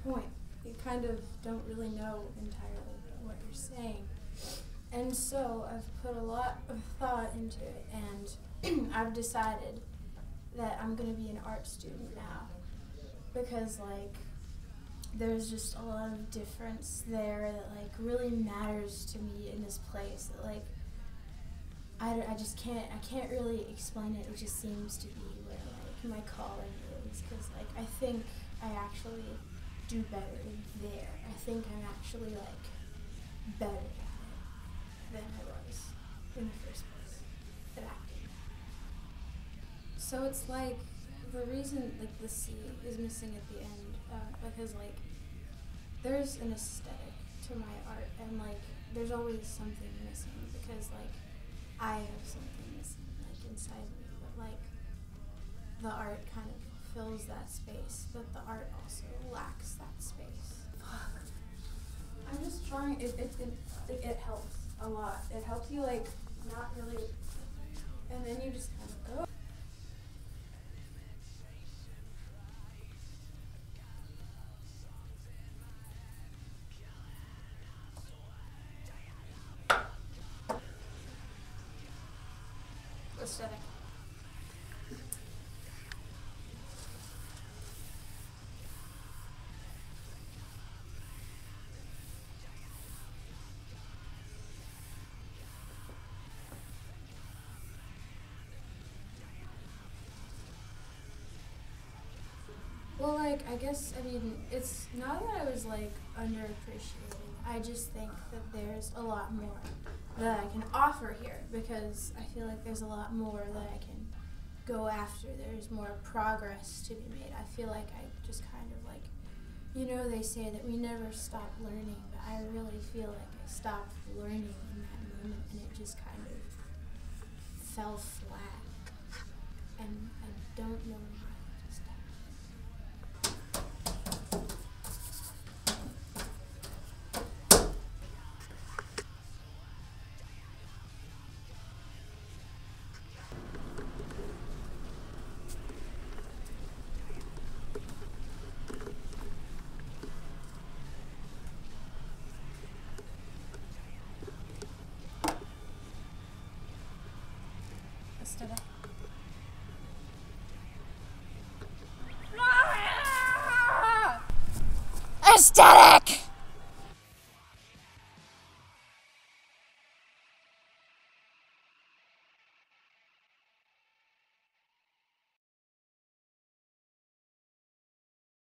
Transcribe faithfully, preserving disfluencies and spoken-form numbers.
point. You kind of don't really know entirely what you're saying. And so I've put a lot of thought into it, and I've decided that I'm going to be an art student now. Because, like, there's just a lot of difference there that, like, really matters to me in this place. That, like, I, I just can't, I can't really explain it. It just seems to be where, like, my calling is. Because, like, I think I actually do better there. I think I'm actually, like, better at it than I was in the first place at acting. So it's like, the reason, like, the C is missing at the end, uh, because, like, there's an aesthetic to my art, and, like, there's always something missing, because, like, I have something missing, like, inside me, but, like, the art kind of fills that space, but the art also lacks that space. Fuck. I'm just trying, it, it, it, it, it helps a lot. It helps you, like, not really, and then you just kind of go. Aesthetic. Well, like, I guess, I mean, it's not that I was, like, underappreciated. I just think that there's a lot more that I can offer here, because I feel like there's a lot more that I can go after. There's more progress to be made. I feel like I just kind of, like, you know, they say that we never stop learning, but I really feel like I stopped learning in that moment, and it just kind of fell flat, and I don't know why. Aesthetic. Aesthetic!